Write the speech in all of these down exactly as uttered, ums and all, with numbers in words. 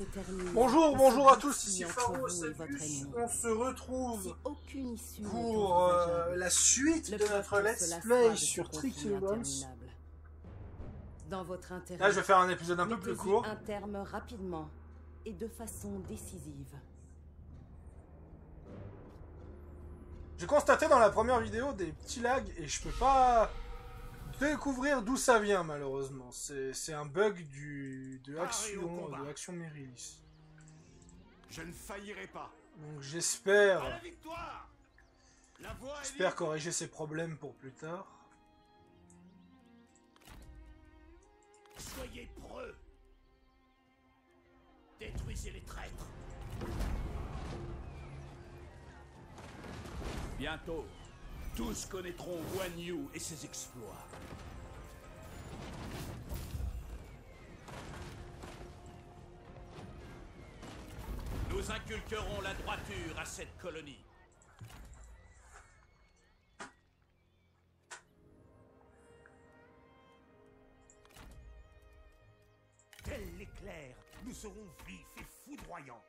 s'éternise. Bonjour, bonjour à tous, ici Pharo, salut, on se retrouve Si pour euh, la suite de notre let's play sur Tricky Bones. Dans votre intérêt, Là, je vais faire un épisode un peu plus mettez-y court. un terme rapidement et de façon décisive. J'ai constaté dans la première vidéo des petits lags et je peux pas découvrir d'où ça vient malheureusement. C'est un bug du de Action, de Action Merilis. Je ne faillirai pas. Donc j'espère, la victoire. La voix j'espère corriger ces problèmes pour plus tard. Soyez preux. Détruisez les traîtres. Bientôt, tous connaîtront Guan Yu et ses exploits. Nous inculquerons la droiture à cette colonie. Tel l'éclair, nous serons vifs et foudroyants.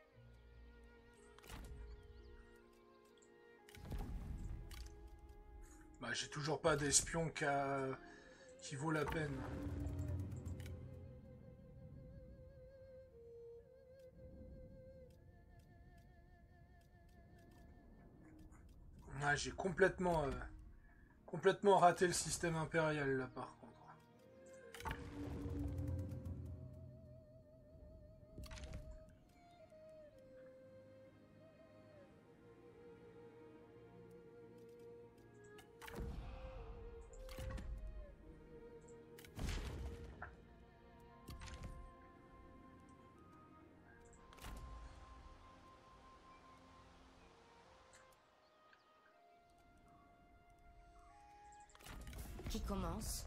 Bah, j'ai toujours pas d'espion qui vaut la peine. Ah, j'ai complètement, euh, complètement raté le système impérial là par contre. Qui commence?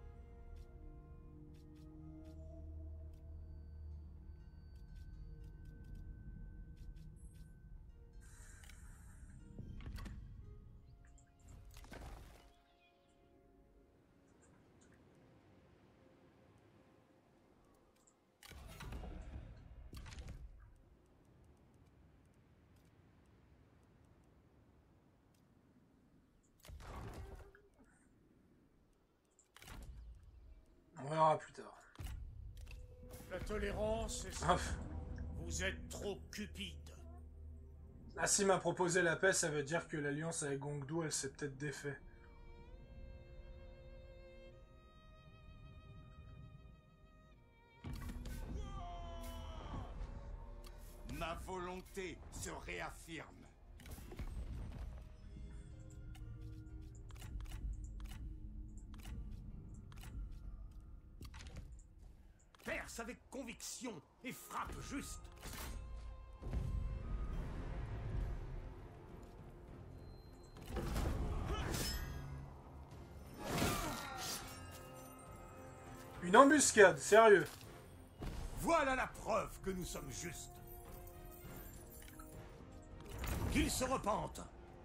On verra plus tard. La tolérance est... Ah. Vous êtes trop cupide. Ah, s'il m'a proposé la paix, ça veut dire que l'alliance avec Gongdu, elle s'est peut-être défait. Ma volonté se réaffirme. Perce avec conviction et frappe juste. Une embuscade, sérieux. Voilà la preuve que nous sommes justes. Qu'ils se repentent.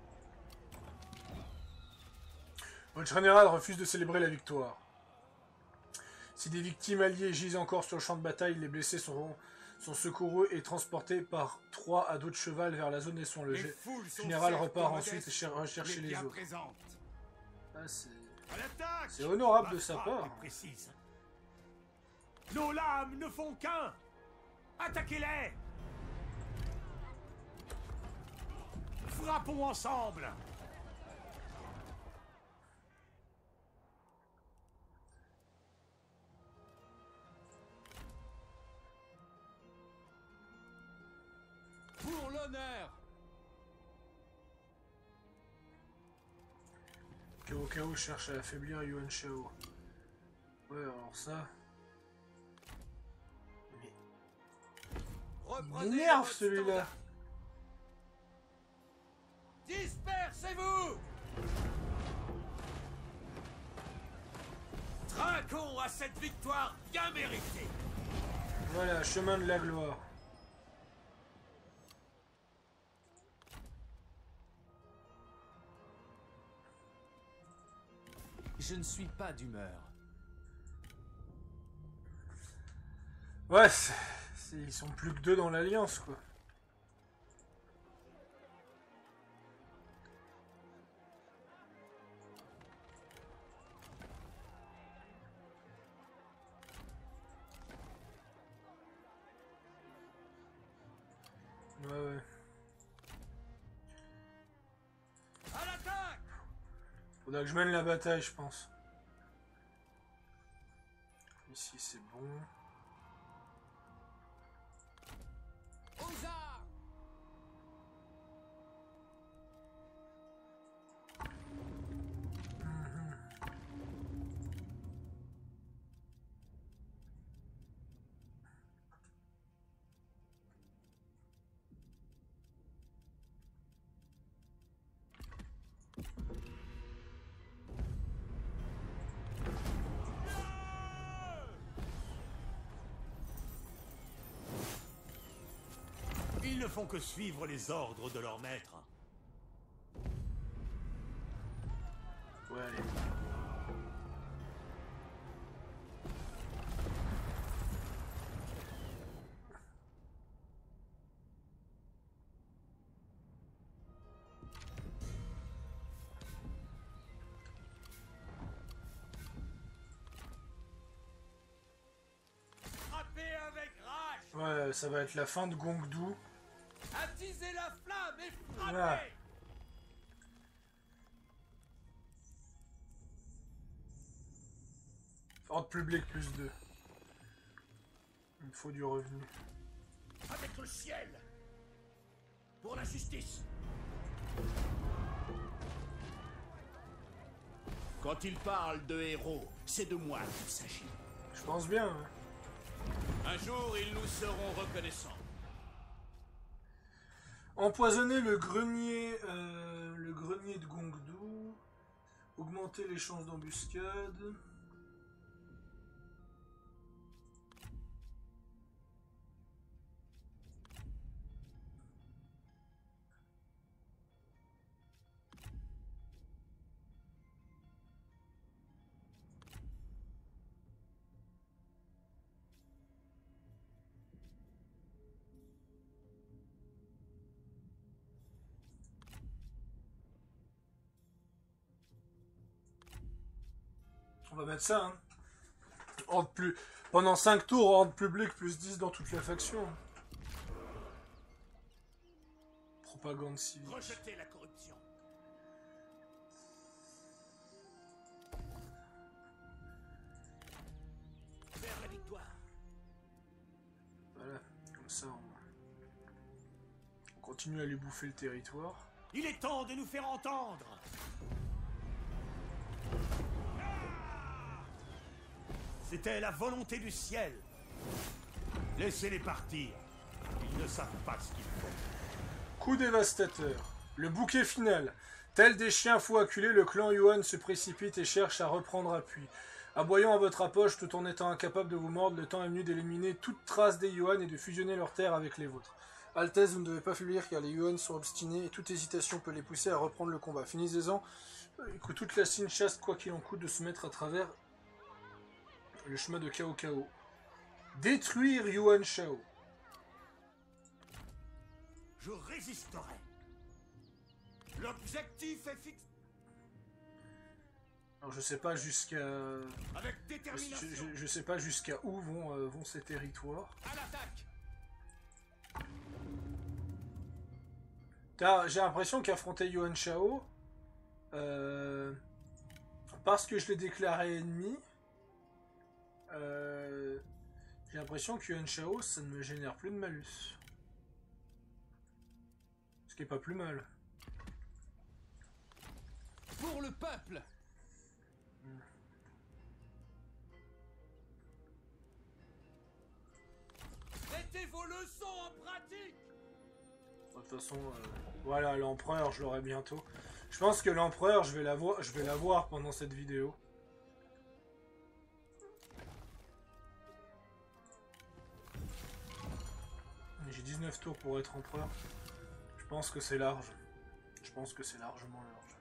Votre général refuse de célébrer la victoire. Si des victimes alliées gisent encore sur le champ de bataille, les blessés sont, sont secourus et transportés par trois à dos de cheval vers la zone des soins. Le gé général repart ensuite et rechercher les, les autres. Ah, c'est honorable de sa part. Nos lames ne font qu'un. Attaquez-les. Frappons ensemble. Pour l'honneur. Cao Cao cherche à affaiblir Yuan Shao. Ouais, alors ça... Mais... Il m'énerve celui-là. Dispersez-vous. Trinquons à cette victoire bien méritée. Voilà, chemin de la gloire. Je ne suis pas d'humeur. Ouais, c'est Ils sont plus que deux dans l'Alliance, quoi. Ouais, ouais. À l'attaque! Faudra que je mène la bataille, je pense. Ici, c'est bon. Aux armes! Ils ne font que suivre les ordres de leur maître. Ouais, allez. Frappez avec rage! Ouais, ça va être la fin de Gongdu. Attisez la flamme et frappez! Ah. Ordre public plus deux. Il me faut du revenu. Avec le ciel! Pour la justice! Quand il parle de héros, c'est de moi qu'il s'agit. Je pense bien. Hein. Un jour, ils nous seront reconnaissants. Empoisonner le grenier, euh, le grenier de Gongdu. Augmenter les chances d'embuscade. On va mettre ça, hein. Ordre plus... Pendant cinq tours, ordre public plus dix dans toute la faction. Propagande civique. Rejetez la corruption. Vers la victoire. Voilà, comme ça on... on continue à lui bouffer le territoire. Il est temps de nous faire entendre. C'était la volonté du ciel. Laissez-les partir. Ils ne savent pas ce qu'ils font. Coup dévastateur. Le bouquet final. Tel des chiens fous acculés, le clan Yuan se précipite et cherche à reprendre appui. Aboyant à votre approche tout en étant incapable de vous mordre, le temps est venu d'éliminer toute trace des Yuan et de fusionner leurs terres avec les vôtres. Altesse, vous ne devez pas faiblir car les Yuan sont obstinés et toute hésitation peut les pousser à reprendre le combat. Finissez-en. Que toute la signe chaste, quoi qu'il en coûte, de se mettre à travers le chemin de Cao Cao. Détruire Yuan Shao. Je résisterai. L'objectif est fixé. Alors je sais pas jusqu'à... Avec Je, détermination. je, je sais pas jusqu'à où vont, euh, vont ces territoires. À l'attaque. Car j'ai l'impression qu'affronter Yuan Shao, euh, parce que je l'ai déclaré ennemi, euh, j'ai l'impression que Yuan Shao, ça ne me génère plus de malus. Ce qui est pas plus mal. Pour le peuple. Mettez vos leçons en pratique. De toute façon, euh, voilà, l'empereur, je l'aurai bientôt. Je pense que l'empereur, je vais l'avoir, je vais l'avoir pendant cette vidéo. J'ai dix-neuf tours pour être empereur. Je pense que c'est large. Je pense que c'est largement large.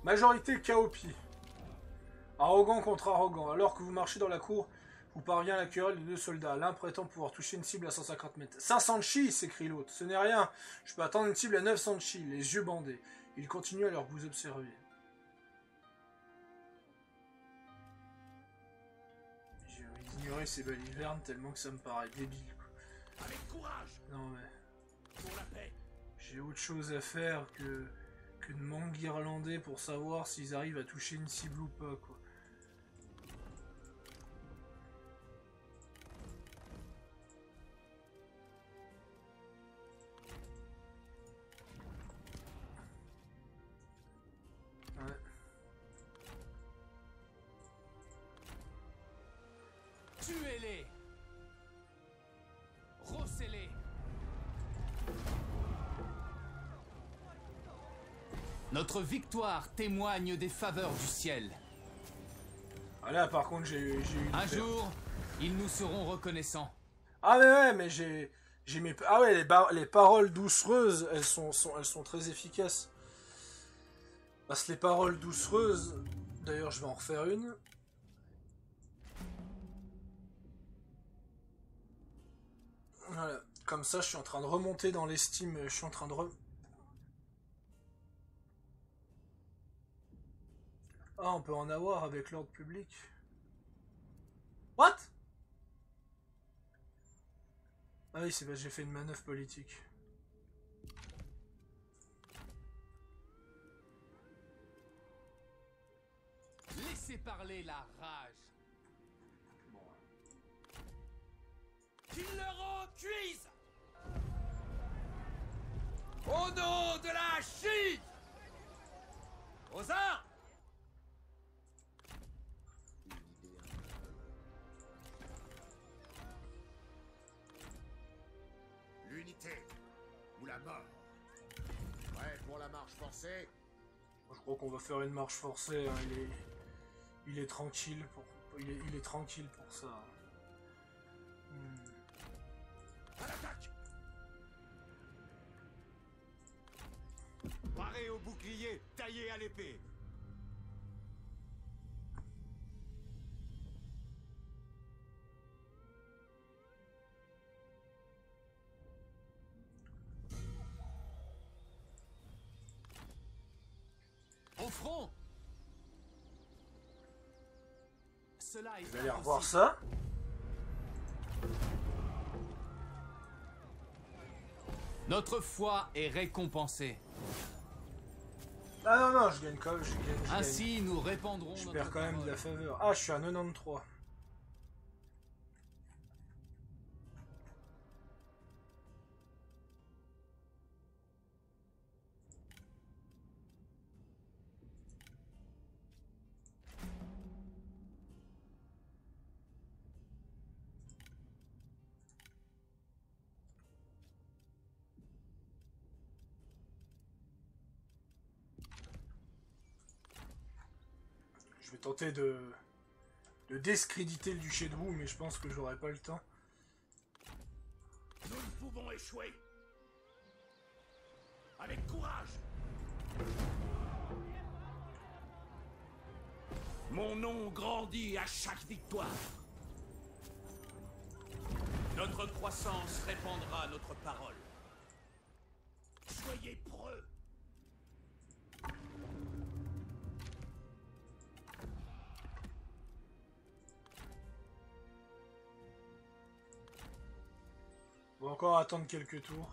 Majorité K O P. Arrogant contre arrogant. Alors que vous marchez dans la cour, vous parvient la querelle de deux soldats. L'un prétend pouvoir toucher une cible à cent cinquante mètres. cinq cents de chi, s'écrie l'autre. Ce n'est rien. Je peux attendre une cible à neuf cents de chi, les yeux bandés. Ils continuent alors que vous observez. Je vais ignorer ces balivernes tellement que ça me paraît débile. Quoi. Avec courage. Non mais... Pour la paix. J'ai autre chose à faire que, que de m'enguirlander pour savoir s'ils arrivent à toucher une cible ou pas, quoi. Ouais. Tuez-les! Rossez-les! Notre victoire témoigne des faveurs du ciel. Ah là, par contre, j'ai eu... Un jour, ils nous seront reconnaissants. Ah mais ouais, mais j'ai... j'ai mes... Ah ouais, les, bar... les paroles doucereuses, elles sont, sont... elles sont très efficaces. Parce que les paroles doucereuses... D'ailleurs, je vais en refaire une. Voilà. Comme ça, je suis en train de remonter dans l'estime. Je suis en train de... Re... Ah, on peut en avoir avec l'ordre public. What? Ah oui, c'est parce que j'ai fait une manœuvre politique. Laissez parler la rage. Bon. Qu'ils leur en cuisent. Au nom de la Chine. Aux armes. L'unité ou la mort. Prêt pour la marche forcée? Je crois qu'on va faire une marche forcée. Hein. Il est, il est tranquille pour, il est, il est tranquille pour ça. Hmm. À l'attaque. Paré au bouclier, taillé à l'épée. Au front! Cela est Je vais aller revoir impossible. ça. Notre foi est récompensée. Ah non, non, je gagne quand même. Je, gagne, je, gagne. Ainsi, nous répandrons Je notre perds quand même de la parole. faveur. Ah, je suis à quatre-vingt-treize. Je vais tenter de, de discréditer le duché de Wu, mais je pense que j'aurai pas le temps. Nous ne pouvons échouer. Avec courage. Mon nom grandit à chaque victoire. Notre croissance répandra notre parole. Soyez preux. On va encore attendre quelques tours.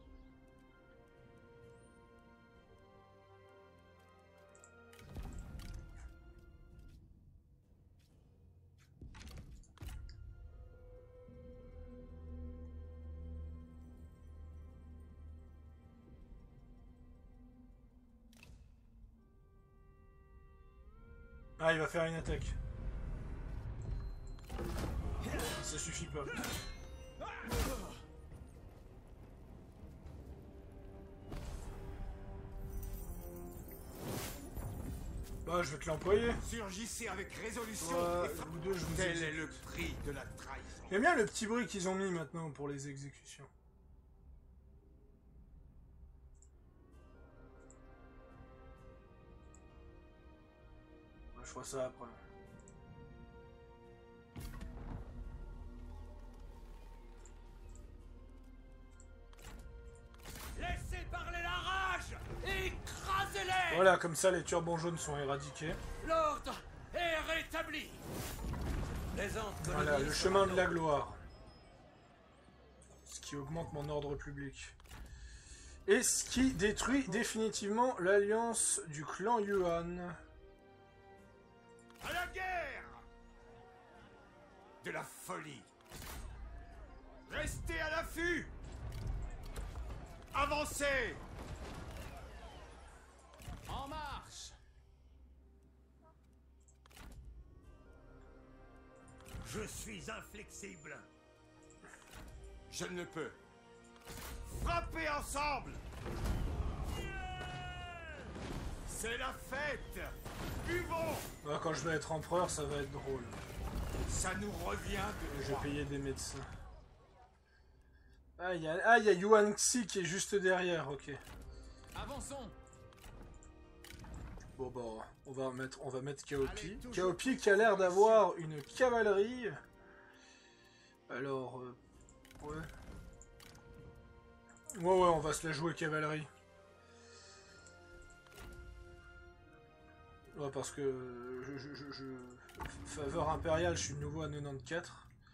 Ah, il va faire une attaque. Ça suffit pas. Bah, je vais te l'employer. Surgissez avec résolution. Ouais, et frappez. vous deux, je vous Tel exécute. est le prix de la trahison. J'aime bien le petit bruit qu'ils ont mis maintenant pour les exécutions. je ferai ça après. Laissez parler la rage! Écrasez-les! Voilà, comme ça les turbans jaunes sont éradiqués. L'ordre est rétabli! Voilà, le chemin de la gloire. Ce qui augmente mon ordre public. Et ce qui détruit définitivement l'alliance du clan Yuan. À la guerre! De la folie! Restez à l'affût! Avancez! En marche! Je suis inflexible. Je ne peux. Frappez ensemble! C'est la fête! Buvons! Ah, quand je vais être empereur, ça va être drôle. Ça nous revient de Je vais droit. payer des médecins. Ah, il y a, ah, il y a Yuan Xi qui est juste derrière, ok. Avançons! Bon bah, on va mettre, on va mettre Kaopi. Allez, toujours Kaopi qui a l'air d'avoir une cavalerie. Alors, euh, ouais. Ouais, ouais, on va se la jouer cavalerie. Ouais, parce que je, je, je, je... faveur impériale, je suis de nouveau à quatre-vingt-quatorze.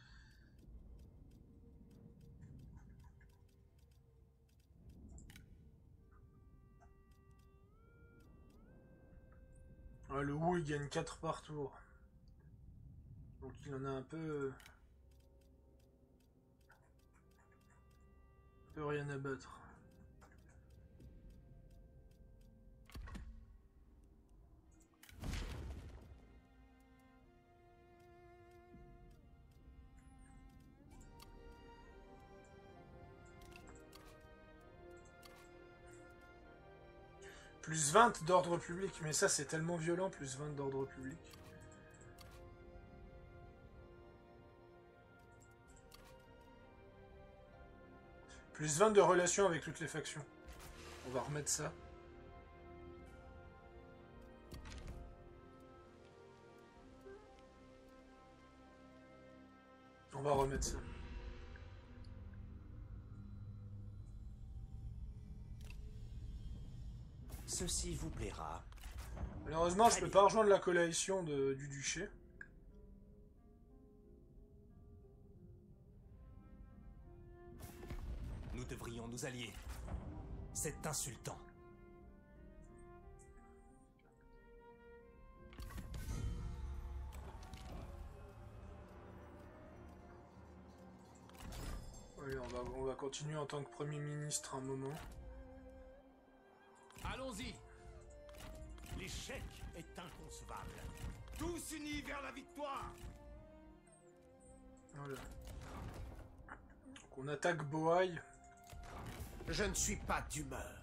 Ouais, le Wu il gagne quatre par tour. Donc il en a un peu... un peu rien à battre. Plus vingt d'ordre public, mais ça c'est tellement violent, plus vingt d'ordre public. Plus vingt de relations avec toutes les factions. On va remettre ça. On va remettre ça. Ceci vous plaira. Malheureusement, je peux pas rejoindre la coalition de, du duché. Nous devrions nous allier. C'est insultant. Allez, on va, on va continuer en tant que Premier ministre un moment. Allons-y! L'échec est inconcevable. Tous unis vers la victoire! Voilà. Donc on attaque Bohai. Je ne suis pas d'humeur.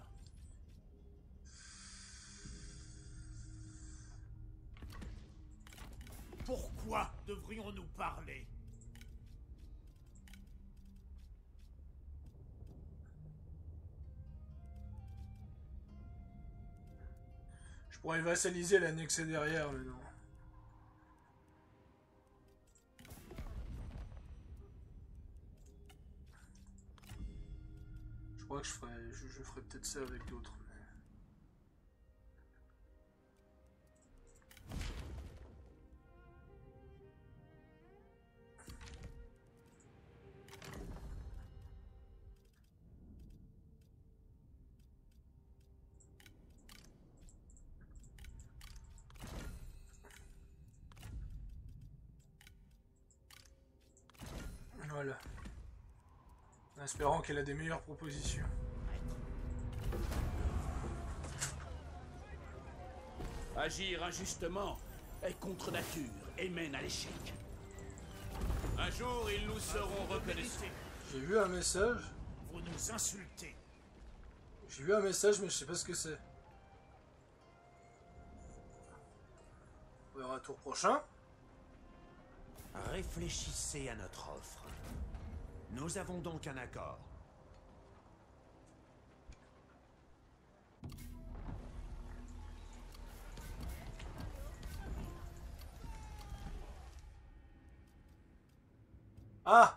Pourquoi devrions-nous parler? Je pourrais vassaliser l'annexer derrière, mais non. Je crois que je ferais, je, je ferais peut-être ça avec d'autres. Mais... Voilà. En espérant qu'elle a des meilleures propositions. Agir injustement est contre nature et mène à l'échec. Un jour, ils nous seront reconnaissants. J'ai vu un message. Vous nous insultez. J'ai vu un message, mais je sais pas ce que c'est. On verra tour prochain. Réfléchissez à notre offre. Nous avons donc un accord. Ah!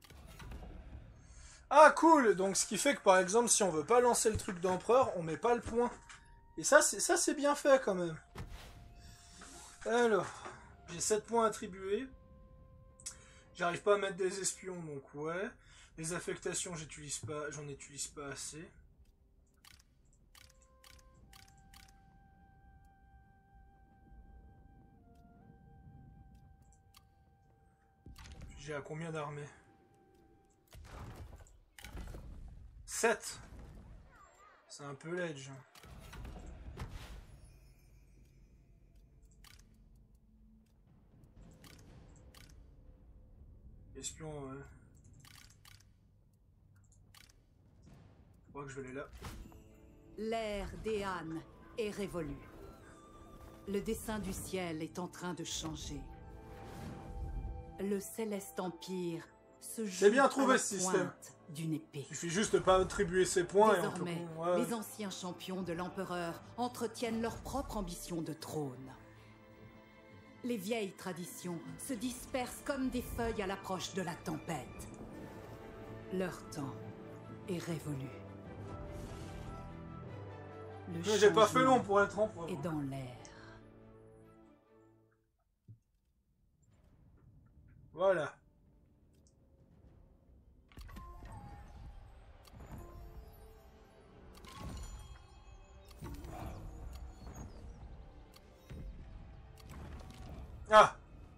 Ah, cool! Donc, ce qui fait que, par exemple, si on veut pas lancer le truc d'empereur, on met pas le point. Et ça, c'est ça, c'est bien fait, quand même. Alors, j'ai sept points attribués. J'arrive pas à mettre des espions, donc ouais. Les affectations, j'utilise pas, j'en utilise pas assez. J'ai à combien d'armées? sept. C'est un peu l'edge. Espion, ouais. Je crois que je vais aller là. L'ère d'Ehan est révolue. Le dessin du ciel est en train de changer. Le Céleste Empire se joue C'est bien trouvé, à la ce système. pointe d'une épée. Il suffit juste de pas attribuer ses points Désormais, et on peut... ouais. les anciens champions de l'Empereur entretiennent leur propre ambition de trône. Les vieilles traditions se dispersent comme des feuilles à l'approche de la tempête. Leur temps est révolu. Le Mais j'ai pas fait changement long pour être empereur. est dans l'air. Voilà. Ah!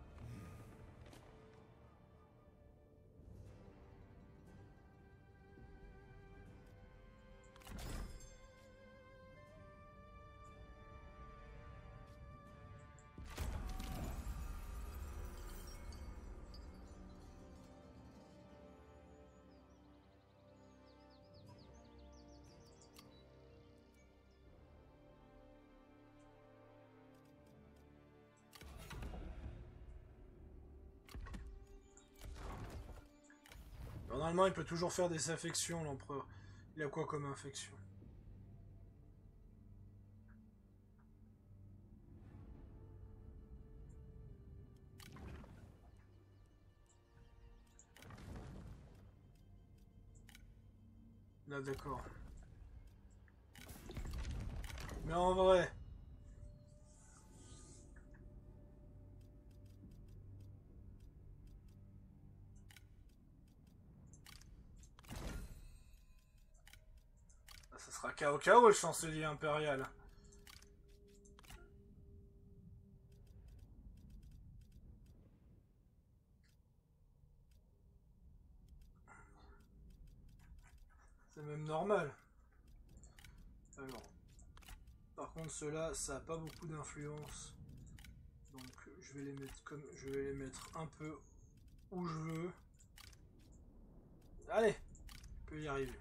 Normalement, il peut toujours faire des affections, l'empereur. Il a quoi comme infection? Là, d'accord. Mais en vrai... Ça sera K O K O le chancelier impérial. C'est même normal. Alors, par contre ceux-là, ça n'a pas beaucoup d'influence. Donc je vais les mettre comme je vais les mettre un peu où je veux. Allez, je peux y arriver.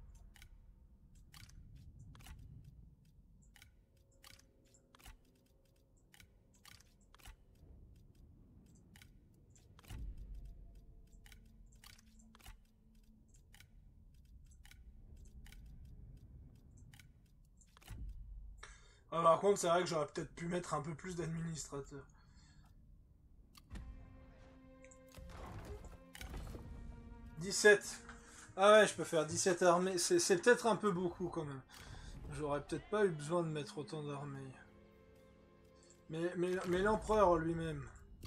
Ah, par contre, c'est vrai que j'aurais peut-être pu mettre un peu plus d'administrateurs. dix-sept. Ah ouais, je peux faire dix-sept armées. C'est peut-être un peu beaucoup quand même. J'aurais peut-être pas eu besoin de mettre autant d'armées. Mais, mais, mais l'empereur lui-même...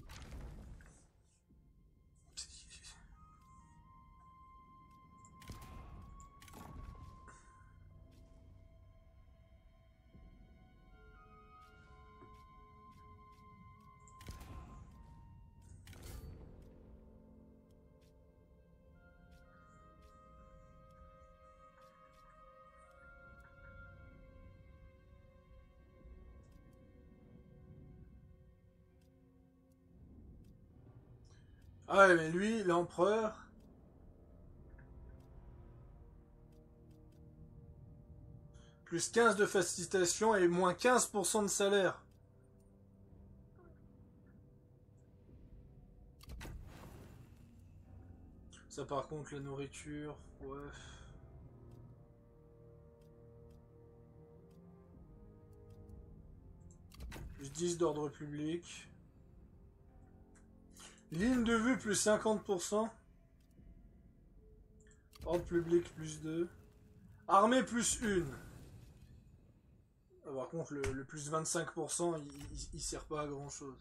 Ah ouais, mais lui, l'empereur... Plus quinze de facilitation et moins quinze pour cent de salaire. Ça par contre, la nourriture, ouais... Plus dix d'ordre public. Ligne de vue plus cinquante pour cent. Ordre public plus deux. Armée plus une. Par contre, le, le plus vingt-cinq pour cent, il, il, il sert pas à grand chose.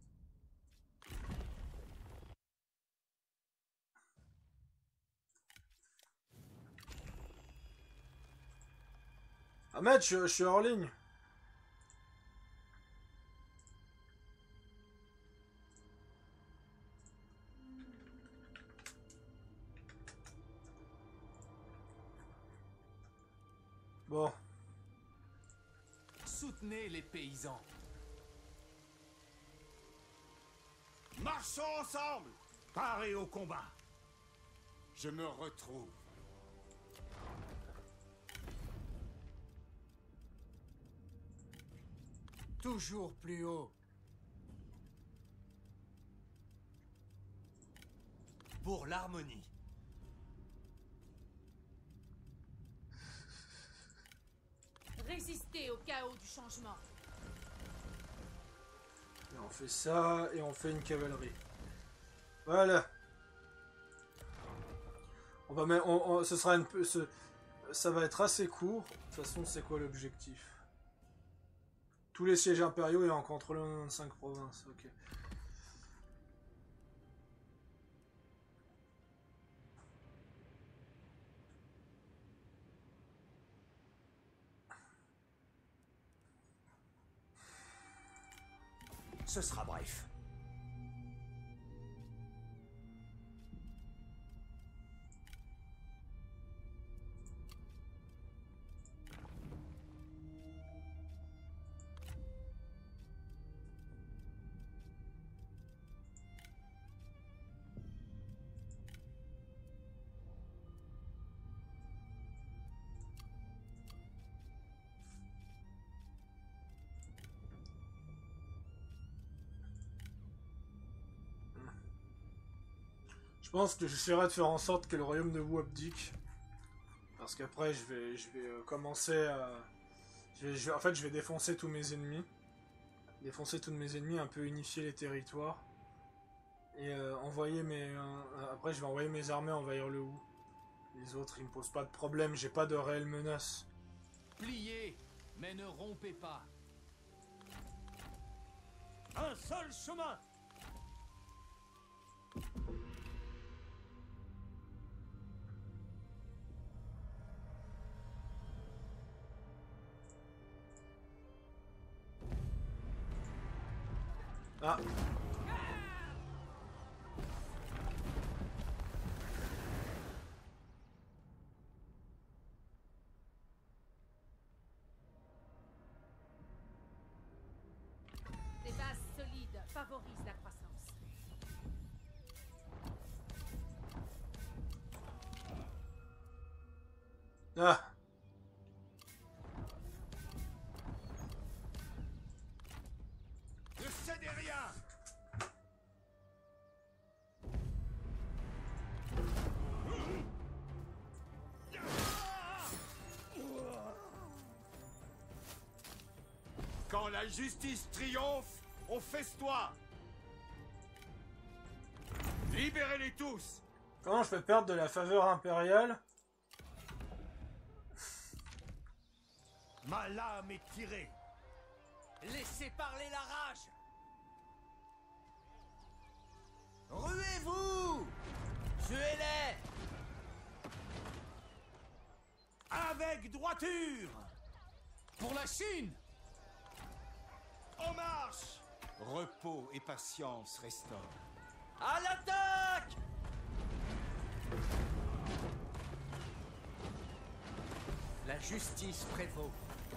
Ahmed, je, je suis hors ligne. Bon. Soutenez les paysans. Marchons ensemble. Parez au combat. Je me retrouve. Toujours plus haut. Pour l'harmonie. Résister au chaos du changement. Et on fait ça, et on fait une cavalerie. Voilà. On va mettre, on, on, ce sera une peu, ce, ça va être assez court. De toute façon, c'est quoi l'objectif? Tous les sièges impériaux et en contrôlant vingt-cinq provinces. Ok. Ce sera bref. Je pense que j'essaierai de faire en sorte que le royaume de Wu abdique. Parce qu'après, je vais, je vais euh, commencer à... Je vais, je vais, en fait, je vais défoncer tous mes ennemis. Défoncer tous mes ennemis, un peu unifier les territoires. Et euh, envoyer mes... Euh, après, je vais envoyer mes armées envahir le Wu. Les autres, ils me posent pas de problème, j'ai pas de réelle menace. Pliez, mais ne rompez pas. Un seul chemin. Ah. Des bases solides favorisent la croissance. Ah. Ne cédez rien. Quand la justice triomphe, on festoie. Libérez-les tous. Comment je peux perdre de la faveur impériale? Ma lame est tirée. Laissez parler la rage. Ruez-vous. Tuez-les. Avec droiture. Pour la Chine! En marche. Repos et patience restaurent. À l'attaque. La justice prévaut.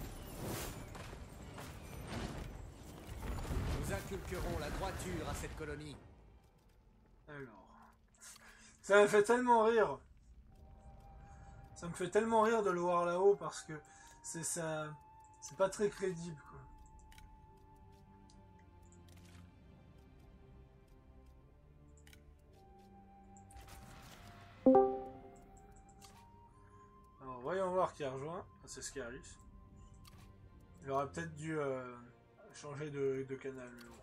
Nous inculquerons la droiture à cette colonie. Alors... Ça me fait tellement rire. Ça me fait tellement rire de le voir là-haut parce que c'est ça... C'est pas très crédible, quoi. Alors, voyons voir qui a rejoint. C'est Scaris. Il aurait peut-être dû euh, changer de, de canal. Alors,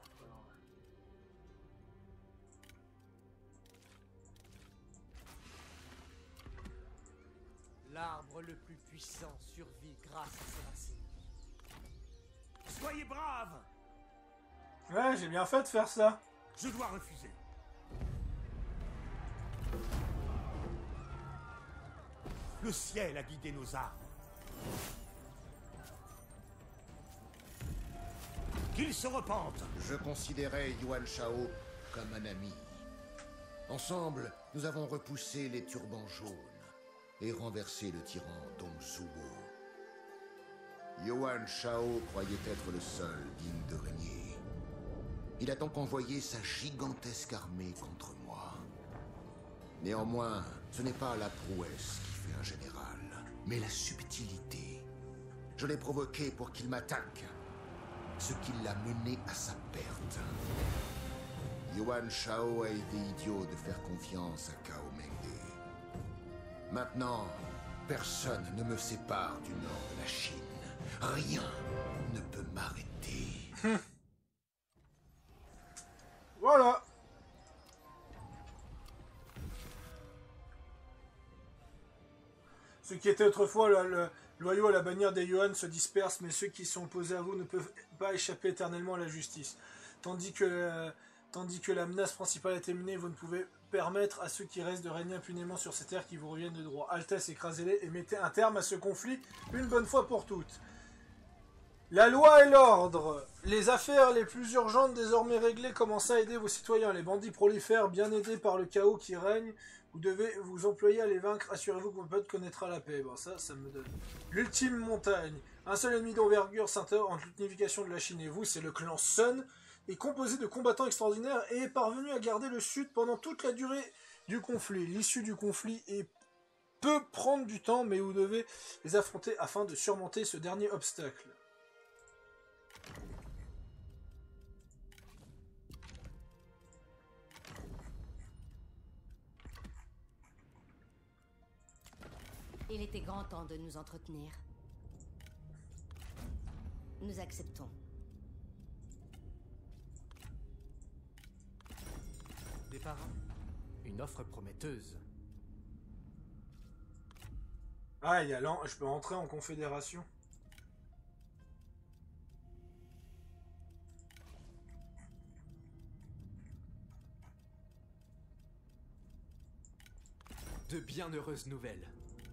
L'arbre le plus puissant survit grâce à ses racines. Soyez braves! Ouais, j'ai bien fait de faire ça. Je dois refuser. Le ciel a guidé nos armes. Qu'ils se repentent! Je considérais Yuan Shao comme un ami. Ensemble, nous avons repoussé les turbans jaunes et renversé le tyran Dong Zhuo. Yuan Shao croyait être le seul digne de régner. Il a donc envoyé sa gigantesque armée contre moi. Néanmoins, ce n'est pas la prouesse qui fait un général, mais la subtilité. Je l'ai provoqué pour qu'il m'attaque, ce qui l'a mené à sa perte. Yuan Shao a été idiot de faire confiance à Cao Mengde. Maintenant, personne ne me sépare du nord de la Chine. Rien ne peut m'arrêter. Voilà. Ceux qui étaient autrefois le, le, loyaux à la bannière des Yuan se dispersent, mais ceux qui sont opposés à vous ne peuvent pas échapper éternellement à la justice. Tandis que, euh, tandis que la menace principale est terminée, vous ne pouvez permettre à ceux qui restent de régner impunément sur ces terres qui vous reviennent de droit. Altesse, écrasez-les et mettez un terme à ce conflit une bonne fois pour toutes. La loi et l'ordre. Les affaires les plus urgentes désormais réglées, commencez à aider vos citoyens. Les bandits prolifèrent, bien aidés par le chaos qui règne. Vous devez vous employer à les vaincre. Assurez-vous que votre peuple connaîtra la paix. Bon, ça, ça me donne. L'ultime montagne. Un seul ennemi d'envergure s'interroge entre l'unification de la Chine et vous, c'est le clan Sun. Est composé de combattants extraordinaires et est parvenu à garder le sud pendant toute la durée du conflit. L'issue du conflit est peut prendre du temps, mais vous devez les affronter afin de surmonter ce dernier obstacle. Il était grand temps de nous entretenir. Nous acceptons. Des parents. Une offre prometteuse. Ah, il y a l'an... je peux entrer en confédération. De bien heureuses nouvelles.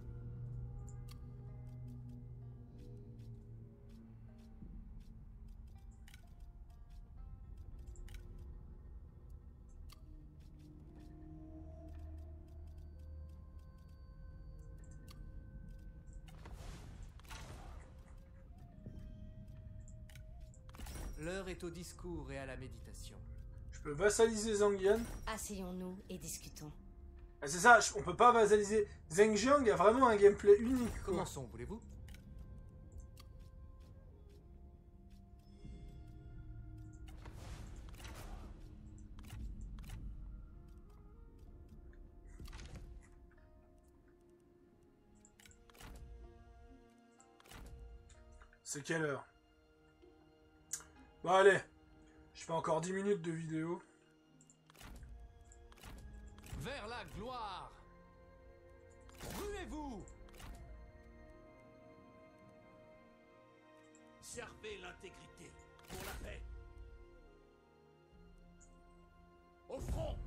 L'heure est au discours et à la méditation. Je peux vassaliser Zhangyan. Asseyons-nous et discutons. Ah, c'est ça, on peut pas vassaliser. Zhengjiang a vraiment un gameplay unique. Quoi. Commençons, voulez-vous? C'est quelle heure? Bon allez, je fais encore dix minutes de vidéo. Vers la gloire! Ruez-vous! Servez l'intégrité pour la paix. Au front!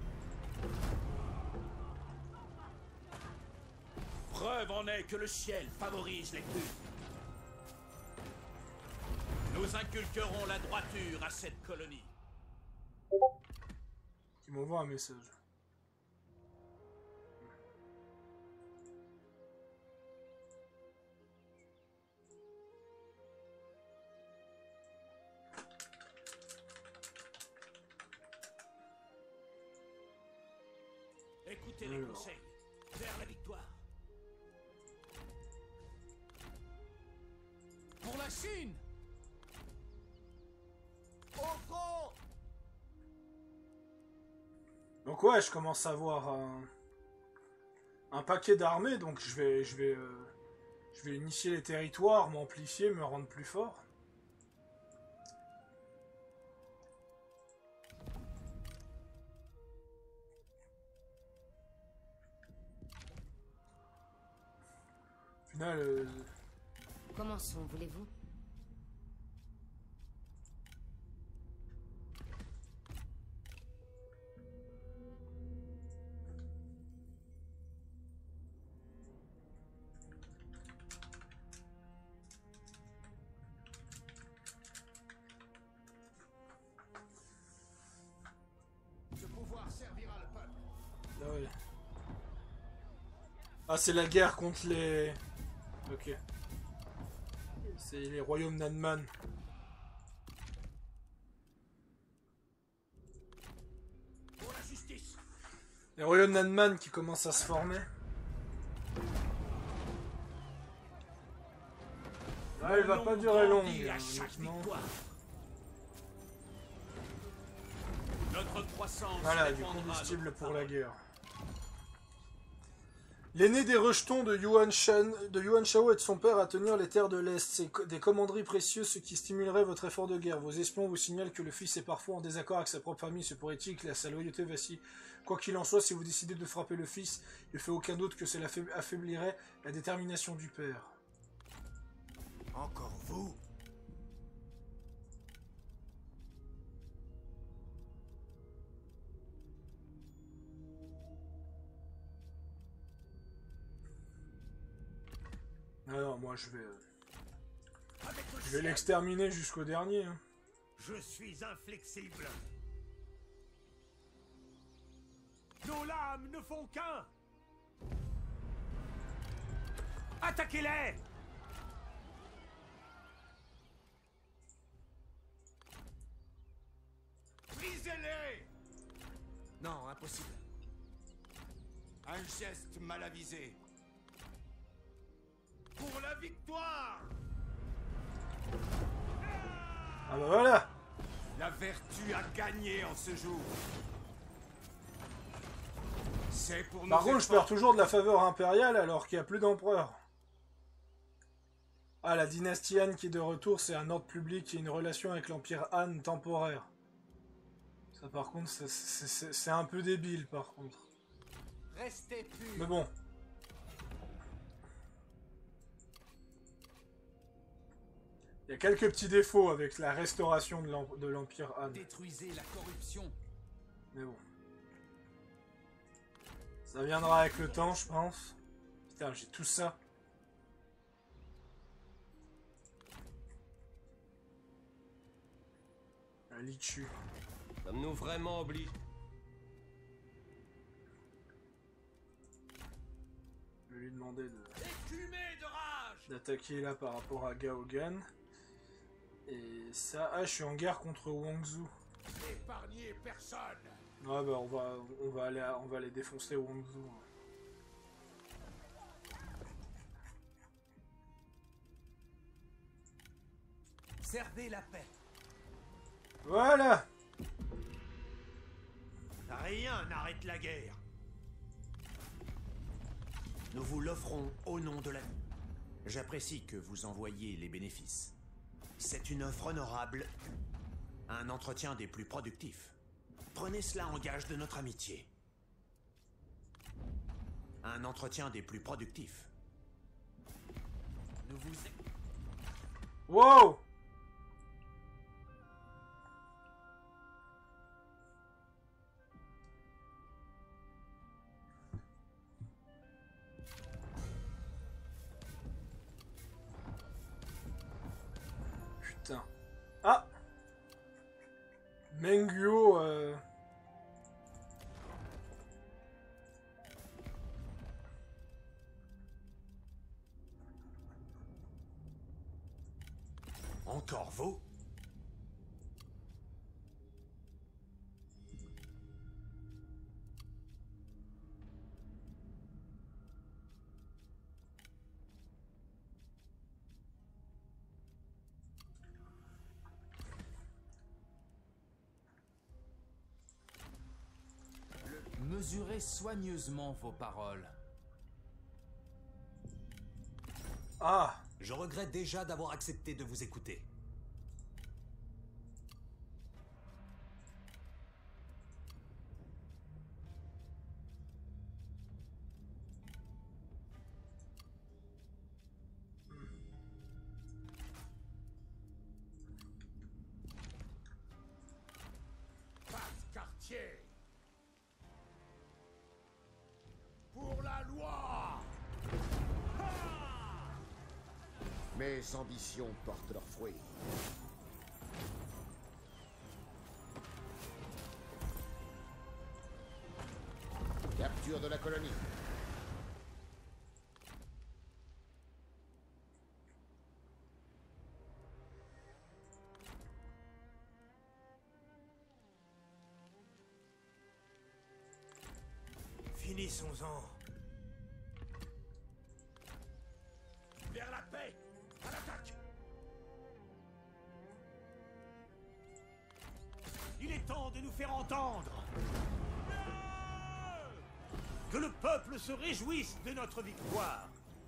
Preuve en est que le ciel favorise les plus. Nous inculquerons la droiture à cette colonie. Qui m'envoie un message. Écoutez les conseils. Vers la victoire. Pour la Chine! Au front! Donc ouais, je commence à avoir un, un paquet d'armées, donc je vais, je vais, euh, je vais unifier les territoires, m'amplifier, me rendre plus fort. final... Euh... Commençons, voulez-vous? Ah, ouais. Ah, c'est la guerre contre les... Ok. C'est les royaumes Nanman. Pour la justice. Les royaumes Nanman qui commencent à se former. Ah, elle va pas durer longue, honnêtement. Notre croissance Voilà, du dépendra combustible de- pour la guerre. L'aîné des rejetons de Yuan, Shan, de Yuan Shao aide son père à tenir les terres de l'Est. C'est co- des commanderies précieuses, ce qui stimulerait votre effort de guerre. Vos espions vous signalent que le fils est parfois en désaccord avec sa propre famille. Se pourrait-il que sa loyauté vacille? Quoi qu'il en soit, si vous décidez de frapper le fils, il ne fait aucun doute que cela affaib- affaiblirait la détermination du père. Encore vous? Alors, moi, je vais... euh, Avec le Je vais ciel, l'exterminer jusqu'au dernier. hein. je suis inflexible. Nos lames ne font qu'un. Attaquez-les! Brisez-les! Non, impossible. Un geste mal avisé. Pour la victoire! Ah bah voilà. La vertu a gagné en ce jour. C'est pour nous. Par contre, je perds toujours de la faveur impériale alors qu'il n'y a plus d'empereur. Ah, la dynastie Han qui est de retour, c'est un ordre public et une relation avec l'empire Han temporaire. Ça, par contre, c'est- c'est c'est un peu débile, par contre. Restez pur. Mais bon. Il y a quelques petits défauts avec la restauration de l'em- de l'empire Han. Détruisez la corruption. Mais bon. Ça viendra avec le temps, je pense. Putain, j'ai tout ça. Un Lichu. Sommes-nous vraiment obligés? Je vais lui demander de Écumé de rage! d'attaquer là par rapport à Gaogan. Et ça... Ah, je suis en guerre contre Wangzhou. Épargnez personne! Ouais, bah on va, on va, aller, on va aller défoncer Wangzhou. Servez la paix. Voilà. Rien n'arrête la guerre. Nous vous l'offrons au nom de la vie. J'apprécie que vous envoyiez les bénéfices. C'est une offre honorable, un entretien des plus productifs. Prenez cela en gage de notre amitié. Un entretien des plus productifs. Nous vous... Wow. Putain. Ah. Mengyo. Euh... Encore vous? Mesurez soigneusement vos paroles. Ah. Je regrette déjà d'avoir accepté de vous écouter. Mes ambitions portent leurs fruits. Capture de la colonie. Finissons-en. Vers la paix! À l'attaque! Il est temps de nous faire entendre. Que le peuple se réjouisse de notre victoire.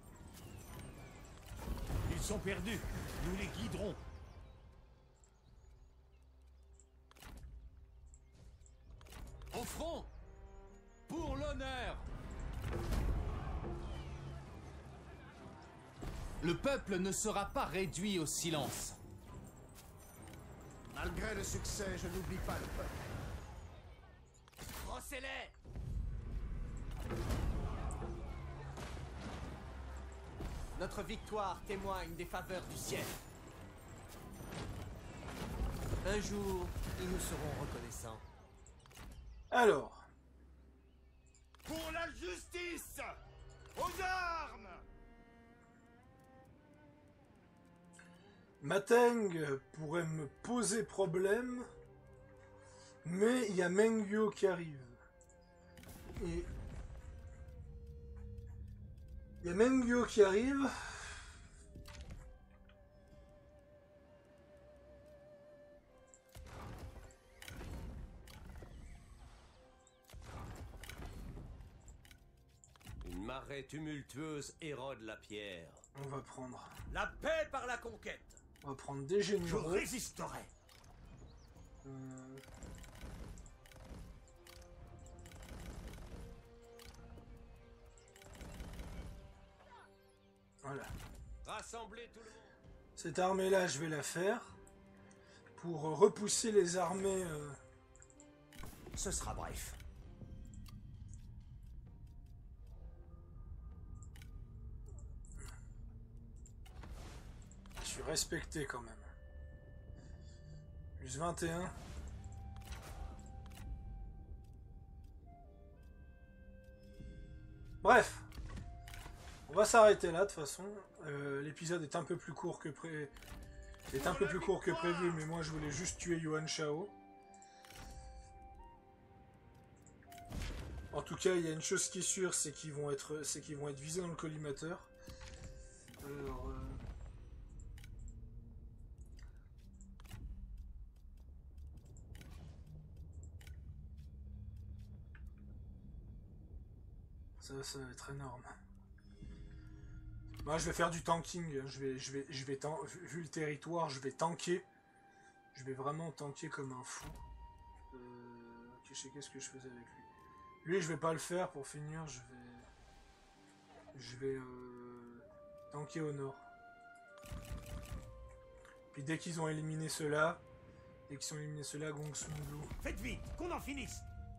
Ils sont perdus. Nous les guiderons. Au front! Pour l'honneur! Le peuple ne sera pas réduit au silence. Malgré le succès, je n'oublie pas le peuple. Brossez-les! Notre victoire témoigne des faveurs du ciel. Un jour, ils nous seront reconnaissants. Alors, Pour la justice! Aux armes! Mateng pourrait me poser problème, mais il y a Mengyo qui arrive. Et il y a Mengyo qui arrive. Une marée tumultueuse érode la pierre. On va prendre. La paix par la conquête! On va prendre des Je généreux. résisterai! Euh, Voilà. Rassemblez tout le monde. Cette armée-là, je vais la faire pour repousser les armées. euh, Ce sera bref. Je suis respecté quand même. Plus vingt et un. Bref. On va s'arrêter là de toute façon. Euh, L'épisode est un peu plus court que pré... est un peu plus court que prévu, mais moi je voulais juste tuer Yuan Shao. En tout cas, il y a une chose qui est sûre, c'est qu'ils vont être, c'est qu'ils vont être visés dans le collimateur. Alors, euh... ça, ça va être énorme. Moi, je vais faire du tanking. Je vais, je vais, je vais tan- vu le territoire, je vais tanker. Je vais vraiment tanker comme un fou. Euh... Je sais qu'est-ce que je faisais avec lui. Lui, je vais pas le faire pour finir. Je vais, je vais euh... tanker au nord. Puis dès qu'ils ont éliminé ceux-là, dès qu'ils ont éliminé ceux-là, Gong Sun Blue. Faites vite, qu'on en finisse!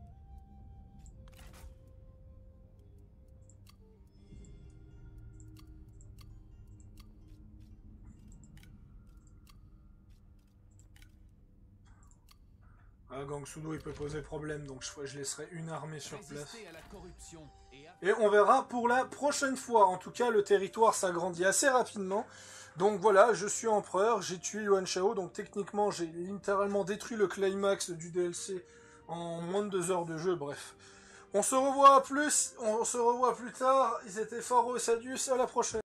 Ah, Gang Sudo, il peut poser problème, donc je, je laisserai une armée sur place. Résister à la corruption et à- Et on verra pour la prochaine fois. En tout cas, le territoire s'agrandit assez rapidement. Donc voilà, je suis empereur, j'ai tué Yuan Shao, donc techniquement, j'ai littéralement détruit le climax du D L C en moins de deux heures de jeu, bref. On se revoit plus, on se revoit plus tard. Ils étaient Pharos et Sadius, à la prochaine.